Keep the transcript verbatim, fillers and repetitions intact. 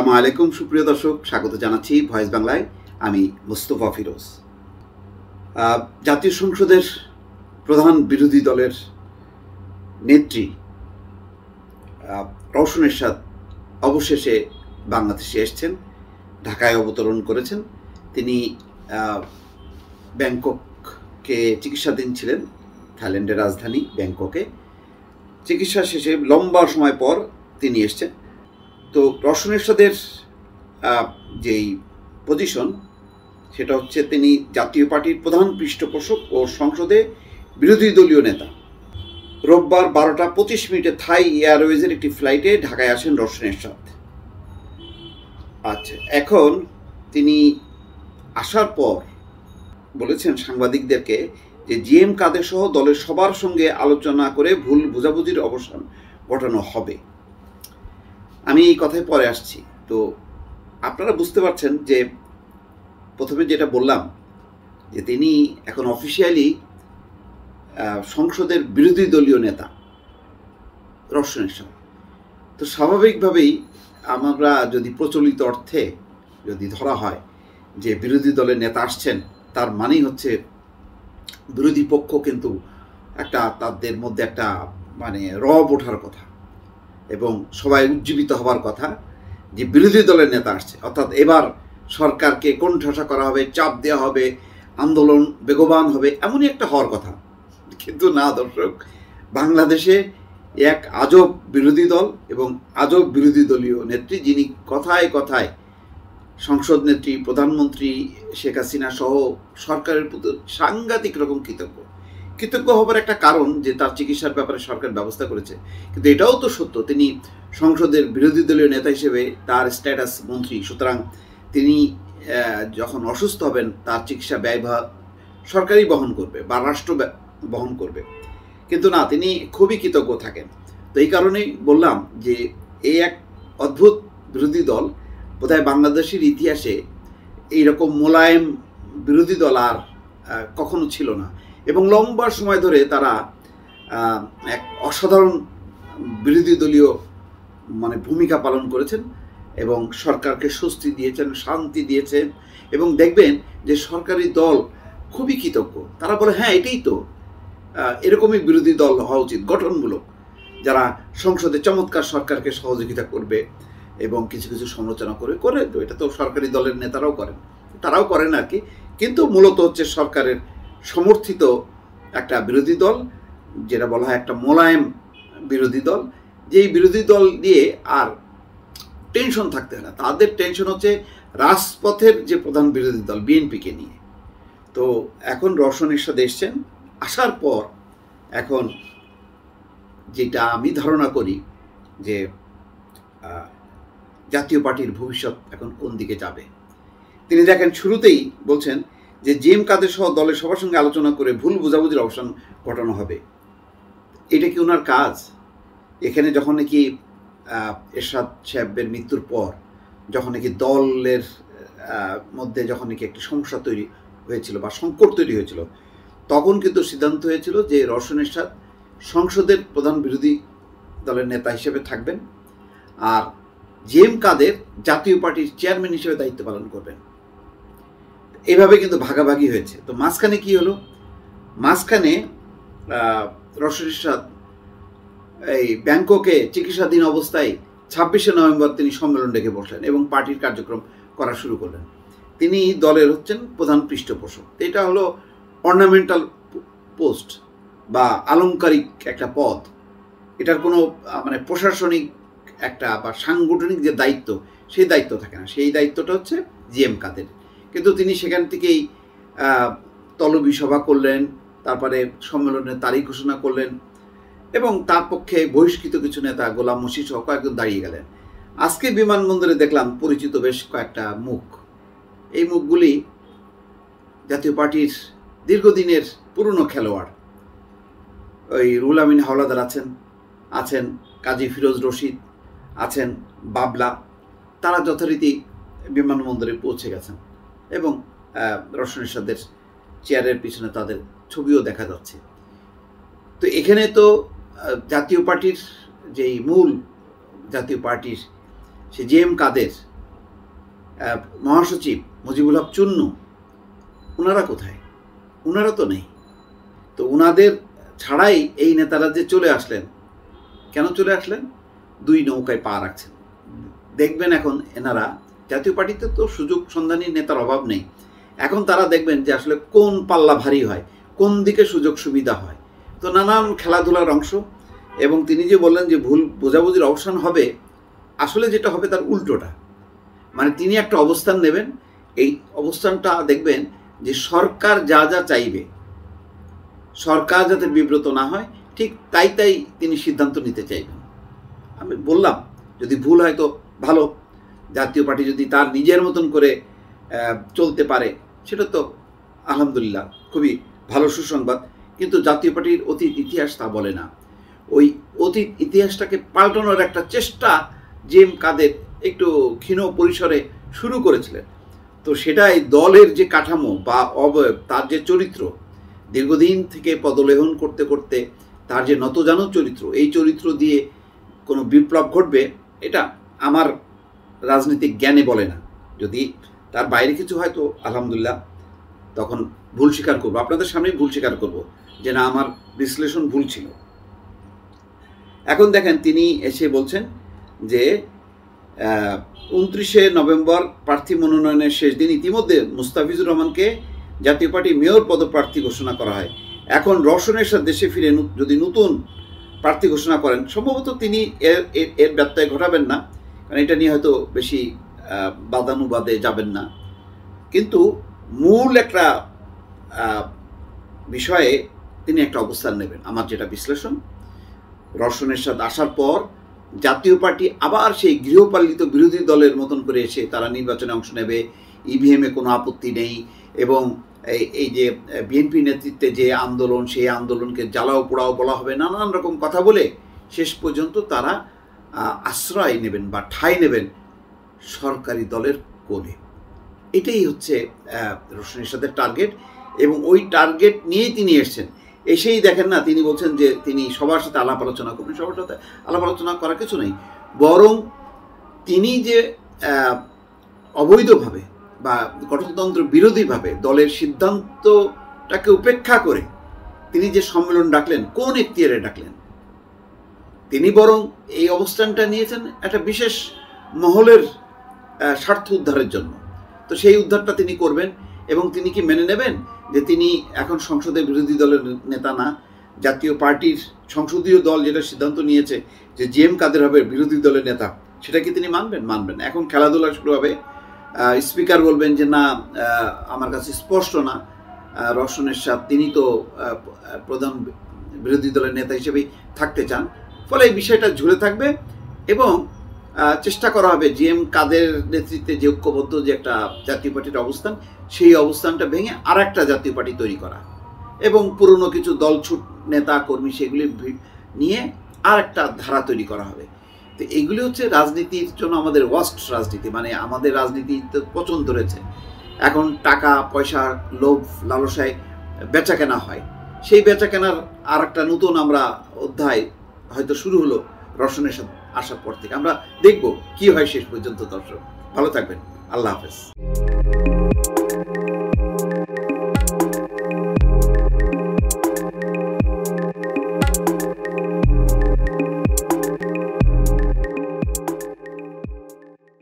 আসসালামু আলাইকুম সুপ্রিয় দর্শক, স্বাগত জানাচ্ছি ভয়েস বাংলায়। আমি মোস্তফা ফিরোজ। জাতীয় সংসদের প্রধান বিরোধী দলের নেত্রী রওশন এরশ অবশেষে বাংলাদেশে এসেছেন, ঢাকায় অবতরণ করেছেন। তিনি ব্যাংককে চিকিৎসাধীন ছিলেন, থাইল্যান্ডের রাজধানী ব্যাংককে। চিকিৎসা শেষে লম্বা সময় পর তিনি এসছেন। তো রওশন এরশাদের যেই পজিশন সেটা হচ্ছে তিনি জাতীয় পার্টির প্রধান পৃষ্ঠপোষক ও সংসদে বিরোধী দলীয় নেতা। রোববার বারোটা পঁচিশ মিনিটে থাই এয়ারওয়েজের একটি ফ্লাইটে ঢাকায় আসেন রওশন এরশাদ। আচ্ছা, এখন তিনি আসার পর বলেছেন সাংবাদিকদেরকে যে জি এম কাদের সহ দলের সবার সঙ্গে আলোচনা করে ভুল বোঝাবুঝির অবসান ঘটানো হবে। আমি এই কথায় পরে আসছি। তো আপনারা বুঝতে পারছেন যে প্রথমে যেটা বললাম যে তিনি এখন অফিসিয়ালি সংসদের বিরোধী দলীয় নেতা রওশন এরশাদ। তো স্বাভাবিকভাবেই আমরা যদি প্রচলিত অর্থে যদি ধরা হয় যে বিরোধী দলের নেতা আসছেন, তার মানেই হচ্ছে বিরোধী পক্ষ কিন্তু একটা তাদের মধ্যে একটা মানে রব ওঠার কথা এবং সবাই উজ্জীবিত হবার কথা যে বিরোধী দলের নেতা আসছে, অর্থাৎ এবার সরকারকে কোণঠাসা করা হবে, চাপ দেওয়া হবে, আন্দোলন বেগবান হবে, এমনই একটা হওয়ার কথা। কিন্তু না দর্শক, বাংলাদেশে এক আজব বিরোধী দল এবং আজব বিরোধী দলীয় নেত্রী, যিনি কথায় কথায় সংসদ নেত্রী, প্রধানমন্ত্রী শেখ হাসিনা সহ সরকারের প্রতি সাংঘাতিক রকম কৃতজ্ঞ কৃতজ্ঞ হবার একটা কারণ যে তার চিকিৎসার ব্যাপারে সরকার ব্যবস্থা করেছে। কিন্তু এটাও তো সত্য, তিনি সংসদের বিরোধী দলীয় নেতা হিসেবে তার স্ট্যাটাস মন্ত্রী, সুতরাং তিনি যখন অসুস্থ হবেন তার চিকিৎসা ব্যয়ভার সরকারই বহন করবে বা রাষ্ট্র বহন করবে। কিন্তু না, তিনি খুবই কৃতজ্ঞ থাকেন। তো এই কারণেই বললাম যে এই এক অদ্ভুত বিরোধী দল, বোধহয় বাংলাদেশের ইতিহাসে এইরকম মোলায়েম বিরোধী দল আর কখনো ছিল না এবং লম্বা সময় ধরে তারা এক অসাধারণ বিরোধী দলীয় মানে ভূমিকা পালন করেছেন এবং সরকারকে স্বস্তি দিয়েছেন, শান্তি দিয়েছেন। এবং দেখবেন যে সরকারি দল খুবই কৃতজ্ঞ, তারা বলে হ্যাঁ এটাই তো, এরকমই বিরোধী দল হওয়া উচিত, গঠনমূলক, যারা সংসদে চমৎকার সরকারকে সহযোগিতা করবে এবং কিছু কিছু সমালোচনা করে করে তো এটা তো সরকারি দলের নেতারাও করেন, তারাও করেন আর কি। কিন্তু মূলত হচ্ছে সরকারের সমর্থিত একটা বিরোধী দল, যেটা বলা হয় একটা মোলায়েম বিরোধী দল, যেই বিরোধী দল দিয়ে আর টেনশন থাকতে হয় না। তাদের টেনশন হচ্ছে রাজপথের যে প্রধান বিরোধী দল বিএনপিকে নিয়ে। তো এখন রওশন এরশাদ এসছেন, আসার পর এখন যেটা আমি ধারণা করি যে জাতীয় পার্টির ভবিষ্যৎ এখন কোন দিকে যাবে। তিনি দেখেন শুরুতেই বলছেন যে জি এম কাদের সহ দলের সবার সঙ্গে আলোচনা করে ভুল বোঝাবুঝির অবসান ঘটানো হবে। এটা কি ওনার কাজ? এখানে যখন নাকি এরশাদ সাহেবের মৃত্যুর পর যখন নাকি দলের মধ্যে যখন নাকি একটি সমস্যা তৈরি হয়েছিল বা সংকট তৈরি হয়েছিল, তখন কিন্তু সিদ্ধান্ত হয়েছিল যে রওশন এরশাদ সংসদের প্রধান বিরোধী দলের নেতা হিসেবে থাকবেন আর জি এম কাদের জাতীয় পার্টির চেয়ারম্যান হিসেবে দায়িত্ব পালন করবেন। এইভাবে কিন্তু ভাগাভাগি হয়েছে। তো মাঝখানে কি হলো? মাঝখানে রওশন এরশাদ এই ব্যাংককে চিকিৎসাধীন অবস্থায় ছাব্বিশে নভেম্বর তিনি সম্মেলন ডেকে বসলেন এবং পার্টির কার্যক্রম করা শুরু করলেন। তিনি দলের হচ্ছেন প্রধান পৃষ্ঠপোষক। এটা হলো অর্নামেন্টাল পোস্ট বা আলংকারিক একটা পদ। এটার কোনো মানে প্রশাসনিক একটা বা সাংগঠনিক যে দায়িত্ব, সেই দায়িত্ব থাকে না। সেই দায়িত্বটা হচ্ছে জি এম কাদের। কিন্তু তিনি সেখান থেকেই তলবি সভা করলেন, তারপরে সম্মেলনের তারিখ ঘোষণা করলেন এবং তার পক্ষে বহিষ্কৃত কিছু নেতা গোলাম মসজিদ সহ কয়েকজন দাঁড়িয়ে গেলেন। আজকে বিমানবন্দরে দেখলাম পরিচিত বেশ কয়েকটা মুখ। এই মুখগুলি জাতীয় পার্টির দীর্ঘদিনের পুরনো খেলোয়াড়। ওই রুহুল আমিন হাওলাদার আছেন, আছেন কাজী ফিরোজ রশিদ, আছেন বাবলা। তারা যথারীতি বিমানবন্দরে পৌঁছে গেছেন এবং রওশন এরশাদের চেয়ারের পিছনে তাদের ছবিও দেখা যাচ্ছে। তো এখানে তো জাতীয় পার্টির যেই মূল জাতীয় পার্টির সে জি এম কাদের মহাসচিব মুজিবুল হক চুন্নু, ওনারা কোথায়? ওনারা তো নেই। তো ওনাদের ছাড়াই এই নেতারা যে চলে আসলেন, কেন চলে আসলেন? দুই নৌকায় পা রাখছেন। দেখবেন এখন এনারা জাতীয় পার্টিতে তো সুযোগ সন্ধানী নেতার অভাব নেই। এখন তারা দেখবেন যে আসলে কোন পাল্লা ভারী হয়, কোন দিকে সুযোগ সুবিধা হয়। তো নানান খেলাধুলার অংশ। এবং তিনি যে বললেন যে ভুল বোঝাবুঝির অবসান হবে, আসলে যেটা হবে তার উল্টোটা। মানে তিনি একটা অবস্থান নেবেন, এই অবস্থানটা দেখবেন যে সরকার যা যা চাইবে, সরকার যাতে বিব্রত না হয়, ঠিক তাই তাই তিনি সিদ্ধান্ত নিতে চাইবেন। আমি বললাম যদি ভুল হয় তো ভালো, জাতীয় পার্টি যদি তার নিজের মতন করে চলতে পারে সেটা তো আলহামদুলিল্লাহ খুবই ভালো সুসংবাদ। কিন্তু জাতীয় পার্টির অতীত ইতিহাস তা বলে না। ওই অতীত ইতিহাসটাকে পাল্টানোর একটা চেষ্টা জেম কাদের একটু ক্ষীণ পরিসরে শুরু করেছিলেন। তো সেটাই দলের যে কাঠামো বা অবয়ব, তার যে চরিত্র, দীর্ঘদিন থেকে পদলেহন করতে করতে তার যে নতজানু চরিত্র, এই চরিত্র দিয়ে কোনো বিপ্লব ঘটবে এটা আমার রাজনৈতিক জ্ঞানে বলে না। যদি তার বাইরে কিছু হয় তো আলহামদুলিল্লাহ, তখন ভুল স্বীকার করবো, আপনাদের সামনেই ভুল স্বীকার করবো যে না আমার বিশ্লেষণ ভুল ছিল। এখন দেখেন তিনি এসে বলছেন যে উনত্রিশে নভেম্বর প্রার্থী মনোনয়নের শেষ দিন, ইতিমধ্যে মুস্তাফিজুর রহমানকে জাতীয় পার্টি মেয়র পদপ্রার্থী ঘোষণা করা হয়। এখন রওশন এরশ দেশে ফিরে যদি নতুন প্রার্থী ঘোষণা করেন, সম্ভবত তিনি এর এর ব্যত্যয় ঘটাবেন না, কারণ এটা নিয়ে হয়তো বেশি বাদানুবাদে যাবেন না। কিন্তু মূল একটা বিষয়ে তিনি একটা অবস্থান নেবেন, আমার যেটা বিশ্লেষণ। রওশন এরশ আসার পর জাতীয় পার্টি আবার সেই গৃহপালিত বিরোধী দলের মতন করে এসে তারা নির্বাচনে অংশ নেবে, ইভিএমে কোনো আপত্তি নেই, এবং এই যে বিএনপি নেতৃত্বে যে আন্দোলন, সেই আন্দোলনকে জ্বালাও পোড়াও বলা হবে, নানান রকম কথা বলে শেষ পর্যন্ত তারা আশ্রয় নেবেন বা ঠাঁই নেবেন সরকারি দলের কোণে। এটাই হচ্ছে রওশন এরশাদের টার্গেট, এবং ওই টার্গেট নিয়েই তিনি এসছেন। এসেই দেখেন না তিনি বলছেন যে তিনি সবার সাথে আলাপ আলোচনা করবেন। সবার সাথে আলাপ আলোচনা করার কিছু নেই, বরং তিনি যে অবৈধভাবে বা গণতন্ত্র বিরোধীভাবে দলের সিদ্ধান্তটাকে উপেক্ষা করে তিনি যে সম্মেলন ডাকলেন, কোন এখতিয়ারে ডাকলেন? তিনি বরং এই অবস্থানটা নিয়েছেন একটা বিশেষ মহলের স্বার্থ উদ্ধারের জন্য। তো সেই উদ্ধারটা তিনি করবেন, এবং তিনি কি মেনে নেবেন যে তিনি এখন সংসদে বিরোধী দলের নেতা না? জাতীয় পার্টির সংসদীয় দল যেটা সিদ্ধান্ত নিয়েছে যে জি এম কাদের হবে বিরোধী দলের নেতা, সেটা কি তিনি মানবেন? মানবেন। এখন খেলাধুলা শুরু হবে। স্পিকার বলবেন যে না, আমার কাছে স্পষ্ট না, রওশন এরশ তিনি তো প্রধান বিরোধী দলের নেতা হিসেবেই থাকতে চান। ফলে এই বিষয়টা ঝুলে থাকবে, এবং চেষ্টা করা হবে জি এম কাদের নেতৃত্বে যে ঐক্যবদ্ধ যে একটা জাতীয় পার্টির অবস্থান, সেই অবস্থানটা ভেঙে আর একটা জাতীয় পার্টি তৈরি করা, এবং পুরনো কিছু দলছুট নেতা কর্মী সেগুলি নিয়ে আর একটা ধারা তৈরি করা হবে। তো এইগুলি হচ্ছে রাজনীতির জন্য আমাদের ওয়াস্ট রাজনীতি, মানে আমাদের রাজনীতি তো পচন ধরেছে। এখন টাকা পয়সা লোভ লালসায় বেচা কেনা হয়, সেই বেচা কেনার আর একটা নতুন আমরা অধ্যায় হয়তো শুরু হলো রওশন এরশ আসার পর থেকে। আমরা দেখব কি হয় শেষ পর্যন্ত। দর্শক ভালো থাকবেন, আল্লাহ হাফেজ।